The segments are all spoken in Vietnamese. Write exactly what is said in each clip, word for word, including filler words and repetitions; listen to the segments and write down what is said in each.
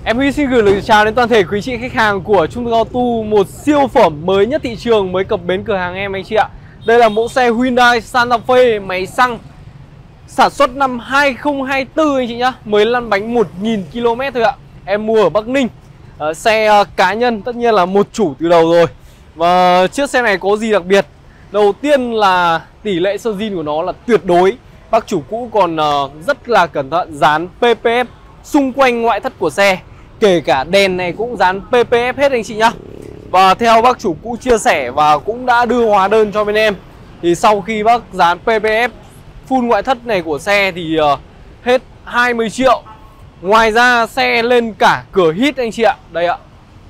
Em Huy xin gửi lời chào đến toàn thể quý chị khách hàng của Trung Thực Auto, một siêu phẩm mới nhất thị trường mới cập bến cửa hàng em anh chị ạ. Đây là mẫu xe Hyundai Santa Fe máy xăng sản xuất năm hai không hai tư anh chị nhá, mới lăn bánh một nghìn ki lô mét thôi ạ. Em mua ở Bắc Ninh. à, Xe uh, cá nhân, tất nhiên là một chủ từ đầu rồi. Và chiếc xe này có gì đặc biệt? Đầu tiên là tỷ lệ sơn zin của nó là tuyệt đối. Bác chủ cũ còn uh, rất là cẩn thận dán pê pê ép xung quanh ngoại thất của xe. Kể cả đèn này cũng dán pê pê ép hết anh chị nhá. Và theo bác chủ cũ chia sẻ và cũng đã đưa hóa đơn cho bên em, thì sau khi bác dán pê pê ép full ngoại thất này của xe thì uh, hết hai mươi triệu. Ngoài ra xe lên cả cửa hít anh chị ạ. Đây ạ.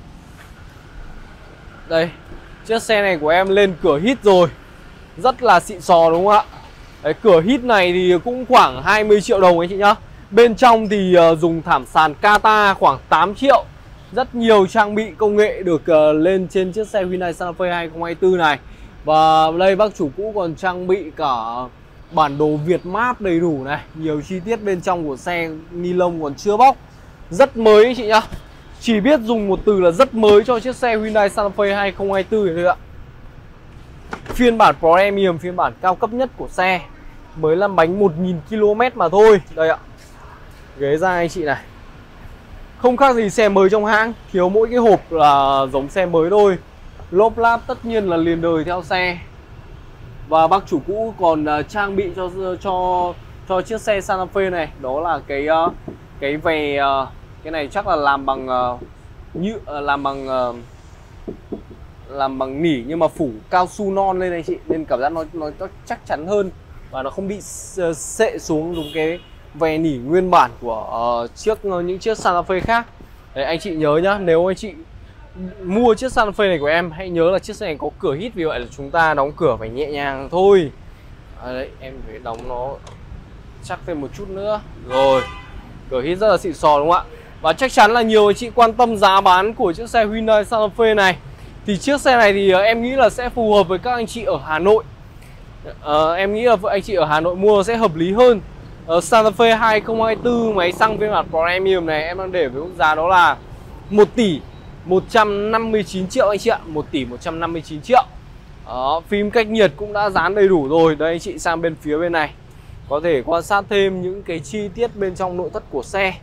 Đây, chiếc xe này của em lên cửa hít rồi. Rất là xịn sò đúng không ạ? Đấy, cửa hít này thì cũng khoảng hai mươi triệu đồng anh chị nhá. Bên trong thì uh, dùng thảm sàn Kata khoảng tám triệu. Rất nhiều trang bị công nghệ được uh, lên trên chiếc xe Hyundai Santa Fe hai không hai tư này. Và đây bác chủ cũ còn trang bị cả bản đồ Việt Map đầy đủ này. Nhiều chi tiết bên trong của xe, ni lông còn chưa bóc. Rất mới anh chị nhá. Chỉ biết dùng một từ là rất mới cho chiếc xe Hyundai Santa Fe hai không hai tư này thôi ạ. Phiên bản Premium, phiên bản cao cấp nhất của xe, mới lăn bánh một nghìn ki lô mét mà thôi. Đây ạ. Ghế da anh chị này, không khác gì xe mới trong hãng, thiếu mỗi cái hộp là giống xe mới thôi. Lốp láp tất nhiên là liền đời theo xe. Và bác chủ cũ còn uh, trang bị cho cho cho chiếc xe Santa Fe này, đó là cái uh, cái về uh, cái này chắc là làm bằng uh, nhựa, uh, làm bằng uh, làm bằng nỉ nhưng mà phủ cao su non lên anh chị, nên cảm giác nó nó chắc chắn hơn và nó không bị sệ xuống giống cái về nỉ nguyên bản của uh, chiếc những chiếc Santa Fe khác. Đấy, anh chị nhớ nhá, nếu anh chị mua chiếc Santa Fe này của em, hãy nhớ là chiếc xe này có cửa hít, vì vậy là chúng ta đóng cửa phải nhẹ nhàng thôi. À, đấy, em phải đóng nó chắc thêm một chút nữa. Rồi, cửa hít rất là xịn sò đúng không ạ? Và chắc chắn là nhiều anh chị quan tâm giá bán của chiếc xe Hyundai Santa Fe này. Thì chiếc xe này thì em nghĩ là sẽ phù hợp với các anh chị ở Hà Nội. à, Em nghĩ là anh chị ở Hà Nội mua sẽ hợp lý hơn. uh, Santa Fe hai không hai tư máy xăng phiên bản Premium này em đang để với mức giá đó là một tỷ một trăm năm mươi chín triệu anh chị ạ. Một tỷ một trăm năm mươi chín triệu. Đó, phím cách nhiệt cũng đã dán đầy đủ rồi. Đây anh chị sang bên phía bên này, có thể quan sát thêm những cái chi tiết bên trong nội thất của xe.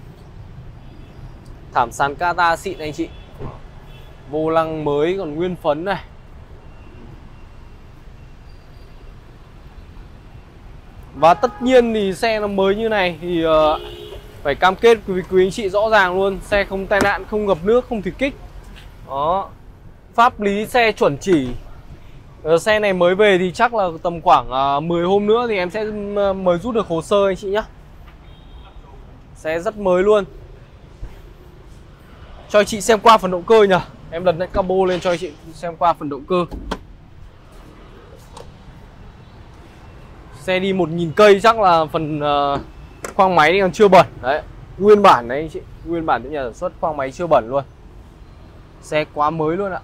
Thảm sàn Kata xịn anh chị. Vô lăng mới còn nguyên phấn này. Và tất nhiên thì xe nó mới như này thì uh, phải cam kết với quý anh chị rõ ràng luôn, xe không tai nạn, không ngập nước, không thịt kích. Đó, pháp lý xe chuẩn chỉ. uh, Xe này mới về thì chắc là tầm khoảng uh, mười hôm nữa thì em sẽ uh, mới rút được hồ sơ anh chị nhé. Xe rất mới luôn. Cho anh chị xem qua phần động cơ nhỉ. Em lật lại cabo lên cho anh chị xem qua phần động cơ. Xe đi một nghìn cây chắc là phần uh, khoang máy còn chưa bẩn. Đấy, nguyên bản đấy anh chị, nguyên bản từ nhà sản xuất, khoang máy chưa bẩn luôn. Xe quá mới luôn ạ.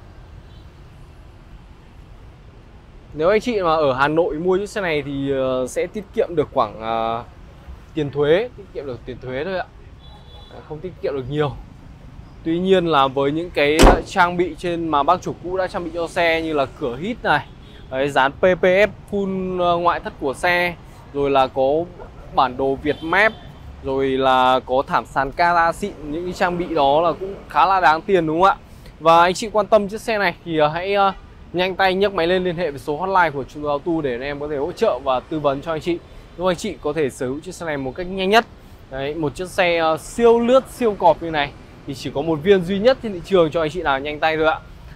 Nếu anh chị mà ở Hà Nội mua chiếc xe này thì uh, sẽ tiết kiệm được khoảng uh, tiền thuế, tiết kiệm được tiền thuế thôi ạ. Không tiết kiệm được nhiều. Tuy nhiên là với những cái trang bị trên mà bác chủ cũ đã trang bị cho xe, như là cửa hít này, đấy, dán pê pê ép full ngoại thất của xe, rồi là có bản đồ Việt Map, rồi là có thảm sàn Kata xịn, những cái trang bị đó là cũng khá là đáng tiền đúng không ạ? Và anh chị quan tâm chiếc xe này thì hãy uh, nhanh tay nhấc máy lên liên hệ với số hotline của Trung Thực Auto để em có thể hỗ trợ và tư vấn cho anh chị, giúp anh chị có thể sở hữu chiếc xe này một cách nhanh nhất. Đấy, một chiếc xe uh, siêu lướt, siêu cọp như này thì chỉ có một viên duy nhất trên thị trường, cho anh chị nào nhanh tay thôi ạ.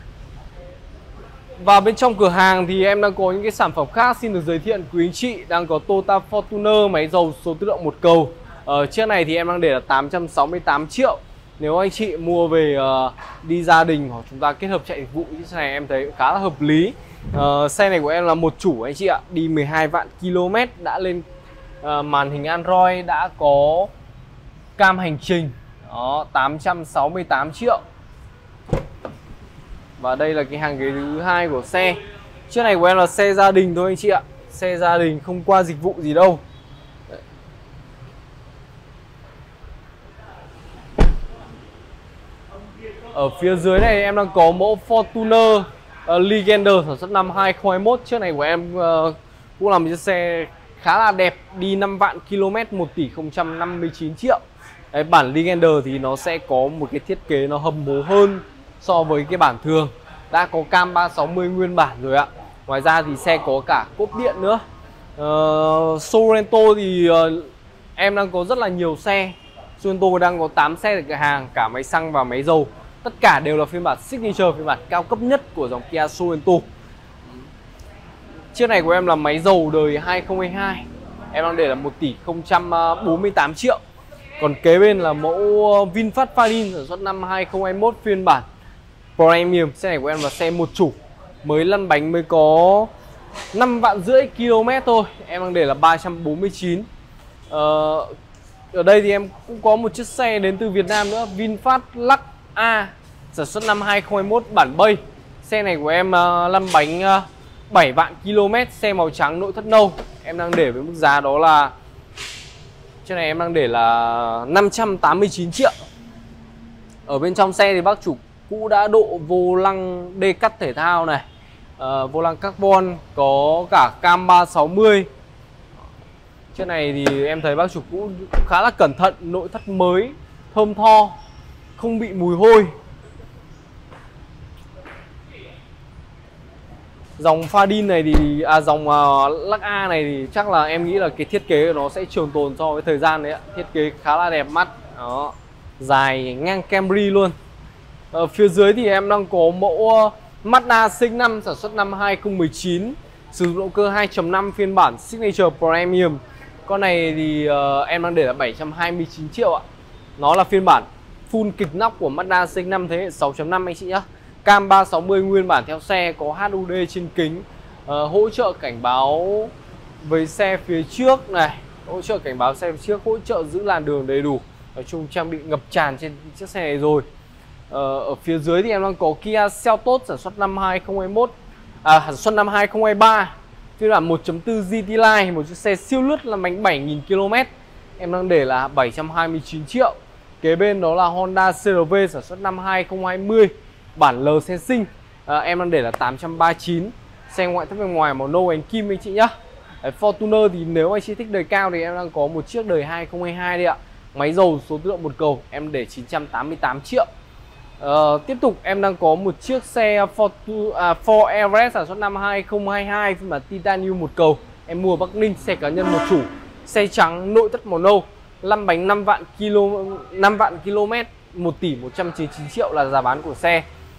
Và bên trong cửa hàng thì em đang có những cái sản phẩm khác xin được giới thiệu quý anh chị. Đang có Toyota Fortuner máy dầu số tự động một cầu. Ờ, chiếc này thì em đang để là tám trăm sáu mươi tám triệu. Nếu anh chị mua về uh, đi gia đình hoặc chúng ta kết hợp chạy dịch vụ, chiếc xe này em thấy khá là hợp lý. uh, Xe này của em là một chủ anh chị ạ. Đi mười hai vạn ki lô mét, đã lên uh, màn hình Android, đã có cam hành trình. Đó, tám trăm sáu mươi tám triệu. Và đây là cái hàng ghế thứ hai của xe. Chiếc này của em là xe gia đình thôi anh chị ạ. Xe gia đình không qua dịch vụ gì đâu. Ở phía dưới này em đang có mẫu Fortuner uh, Legender sản xuất năm hai không hai mốt. Chiếc này của em uh, cũng là một chiếc xe khá là đẹp, đi năm vạn km, một tỷ không trăm năm mươi chín triệu. Đấy, bản Legender thì nó sẽ có một cái thiết kế nó hầm hố hơn so với cái bản thường. Đã có cam ba sáu mươi nguyên bản rồi ạ. Ngoài ra thì xe có cả cốp điện nữa. uh, Sorento thì uh, em đang có rất là nhiều xe. Sorento đang có tám xe ở cửa hàng, cả máy xăng và máy dầu. Tất cả đều là phiên bản Signature, phiên bản cao cấp nhất của dòng Kia Sorento. Chiếc này của em là máy dầu đời hai không hai hai. Em đang để là một tỷ không trăm bốn mươi tám triệu. Còn kế bên là mẫu VinFast Fadin sản xuất năm hai không hai mốt phiên bản Premium. Xe này của em là xe một chủ, mới lăn bánh, mới có năm vạn rưỡi km thôi. Em đang để là ba trăm bốn mươi chín. ờ, Ở đây thì em cũng có một chiếc xe đến từ Việt Nam nữa, VinFast Lux A sản xuất năm hai không hai mốt bản Bay. Xe này của em uh, lăn bánh uh, bảy vạn km, xe màu trắng, nội thất nâu. Em đang để với mức giá đó là, chiếc này em đang để là năm trăm tám mươi chín triệu. Ở bên trong xe thì bác chủ cũ đã độ vô lăng đê cắt thể thao này, uh, vô lăng carbon, có cả cam ba sáu mươi. Chiếc này thì em thấy bác chủ cũ khá là cẩn thận, nội thất mới, thơm tho, không bị mùi hôi. Dòng Fadin này thì à, dòng uh, Lux A này thì chắc là em nghĩ là cái thiết kế của nó sẽ trường tồn so với thời gian đấy ạ. Thiết kế khá là đẹp mắt. Đó, dài ngang Camry luôn. Ở phía dưới thì em đang có mẫu uh, Mazda C X năm sản xuất năm hai không một chín, sử dụng động cơ hai chấm năm phiên bản Signature Premium. Con này thì uh, em đang để là bảy trăm hai mươi chín triệu ạ. Nó là phiên bản full kịch nóc của Mazda C X năm thế hệ sáu chấm năm anh chị nhá. Cam ba sáu mươi nguyên bản theo xe, có hát u đê trên kính, uh, hỗ trợ cảnh báo với xe phía trước này, hỗ trợ cảnh báo xe phía trước, hỗ trợ giữ làn đường đầy đủ. Nói chung trang bị ngập tràn trên chiếc xe này rồi. uh, Ở phía dưới thì em đang có Kia Seltos sản xuất năm hai không hai mốt, à, sản xuất năm hai không hai ba, phiên bản một chấm bốn giê tê Line, một chiếc xe siêu lướt là bánh bảy nghìn km. Em đang để là bảy trăm hai mươi chín triệu. Kế bên đó là Honda xê rờ vê sản xuất năm hai không hai không, bản L Sensing, à, em đang để là tám trăm ba mươi chín. Xe ngoại thất bên ngoài màu nâu ánh kim anh chị nhá. Đấy, Fortuner thì nếu anh chị thích đời cao thì em đang có một chiếc đời hai không hai hai đây ạ. Máy dầu số tự động một cầu, em để chín trăm tám mươi tám triệu. à, Tiếp tục em đang có một chiếc xe Ford, à, Ford Everest sản xuất năm hai không hai hai phiên bản Titanium một cầu. Em mua ở Bắc Ninh, xe cá nhân một chủ, xe trắng, nội thất màu nâu, lăn bánh năm vạn km, một tỷ một trăm chín mươi chín triệu là giá bán của xe.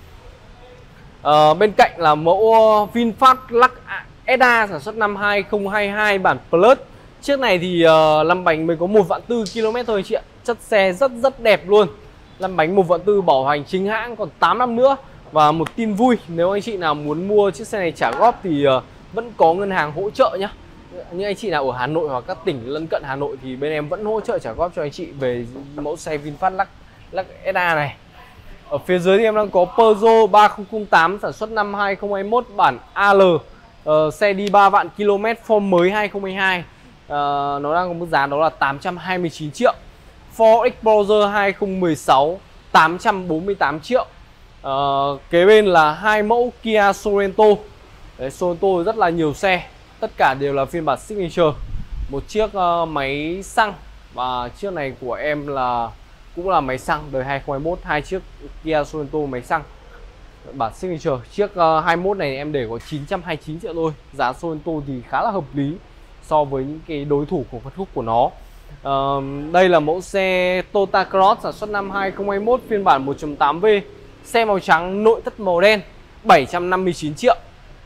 À, bên cạnh là mẫu VinFast Lux ét a sản xuất năm hai không hai hai bản Plus. Chiếc này thì uh, lăn bánh mới có một vạn bốn km thôi anh chị ạ. Chất xe rất rất đẹp luôn. Lăn bánh một vạn bốn, bảo hành chính hãng còn tám năm nữa. Và một tin vui, nếu anh chị nào muốn mua chiếc xe này trả góp thì uh, vẫn có ngân hàng hỗ trợ nhá. Những anh chị nào ở Hà Nội hoặc các tỉnh lân cận Hà Nội thì bên em vẫn hỗ trợ trả góp cho anh chị về mẫu xe VinFast Lux, Lux ét a này. Ở phía dưới thì em đang có Peugeot ba không không tám sản xuất năm hai không hai mốt bản a lờ, uh, xe đi ba vạn km, form mới hai không hai hai. uh, Nó đang có mức giá đó là tám trăm hai mươi chín triệu. Ford Explorer hai không một sáu tám trăm bốn mươi tám triệu. uh, Kế bên là hai mẫu Kia Sorento. Đấy, Sorento rất là nhiều xe, tất cả đều là phiên bản Signature. Một chiếc uh, máy xăng, và chiếc này của em là cũng là máy xăng đời hai không hai mốt, hai chiếc Kia Sorento máy xăng bản Signature. Chiếc uh, hai mươi mốt này em để có chín trăm hai mươi chín triệu thôi. Giá Sorento thì khá là hợp lý so với những cái đối thủ của phân khúc của nó. uh, Đây là mẫu xe Toyota Cross sản xuất năm hai không hai mốt phiên bản một chấm tám V, xe màu trắng, nội thất màu đen, bảy trăm năm mươi chín triệu.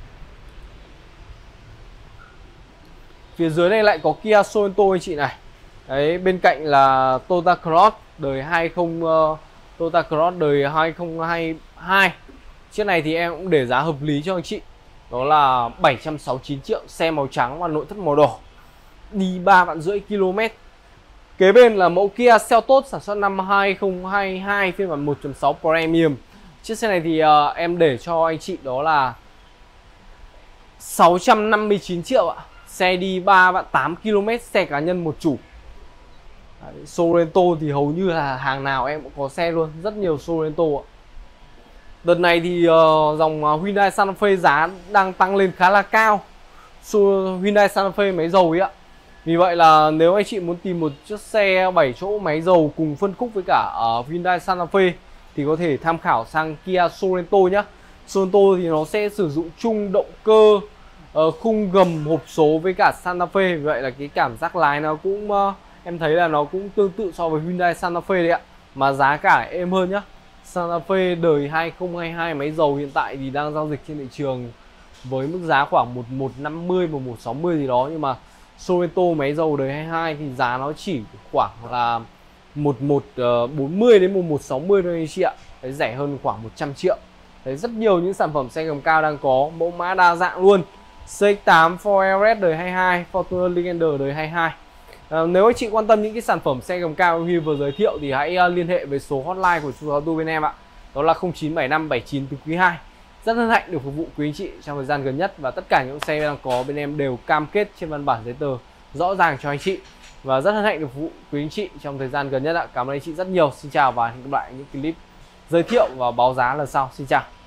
Phía dưới này lại có Kia Sorento anh chị này. Đấy, bên cạnh là Toyota Cross đời hai mươi, uh, Toyota Cross đời hai không hai hai. Chiếc này thì em cũng để giá hợp lý cho anh chị. Đó là bảy trăm sáu mươi chín triệu, xe màu trắng và nội thất màu đỏ, đi ba vạn rưỡi km. Kế bên là mẫu Kia Seltos sản xuất năm hai không hai hai phiên bản một chấm sáu Premium. Chiếc xe này thì uh, em để cho anh chị đó là sáu trăm năm mươi chín triệu ạ. Xe đi ba vạn tám km, xe cá nhân một chủ. Đấy, Sorento thì hầu như là hàng nào em cũng có xe luôn, rất nhiều Sorento ạ. Đợt này thì uh, dòng uh, Hyundai Santa Fe giá đang tăng lên khá là cao. So, Hyundai Santa Fe máy dầu ấy ạ. Vì vậy là nếu anh chị muốn tìm một chiếc xe bảy chỗ máy dầu cùng phân khúc với cả uh, Hyundai Santa Fe thì có thể tham khảo sang Kia Sorento nhé. Sorento thì nó sẽ sử dụng chung động cơ uh, khung gầm hộp số với cả Santa Fe. Vì vậy là cái cảm giác lái nó cũng uh, em thấy là nó cũng tương tự so với Hyundai Santa Fe đấy ạ. Mà giá cả êm hơn nhá. Santa Fe đời hai không hai hai máy dầu hiện tại thì đang giao dịch trên thị trường với mức giá khoảng một một năm mươi, một một sáu mươi gì đó. Nhưng mà Sorento máy dầu đời hai hai thì giá nó chỉ khoảng là một một bốn mươi đến một một sáu mươi thôi anh chị ạ. Đấy, rẻ hơn khoảng một trăm triệu. Đấy, rất nhiều những sản phẩm xe gầm cao đang có, mẫu mã đa dạng luôn. C X tám Ford Everest đời hai hai, Fortuner Legender đời hai hai. À, nếu anh chị quan tâm những cái sản phẩm xe gầm cao như vừa giới thiệu thì hãy uh, liên hệ với số hotline của chủ auto bên em ạ. Đó là không chín bảy năm bảy chín từ quý hai. Rất hân hạnh được phục vụ quý anh chị trong thời gian gần nhất, và tất cả những xe đang có bên em đều cam kết trên văn bản giấy tờ rõ ràng cho anh chị, và rất hân hạnh được phục vụ quý anh chị trong thời gian gần nhất ạ. Cảm ơn anh chị rất nhiều. Xin chào và hẹn gặp lại những clip giới thiệu và báo giá lần sau. Xin chào.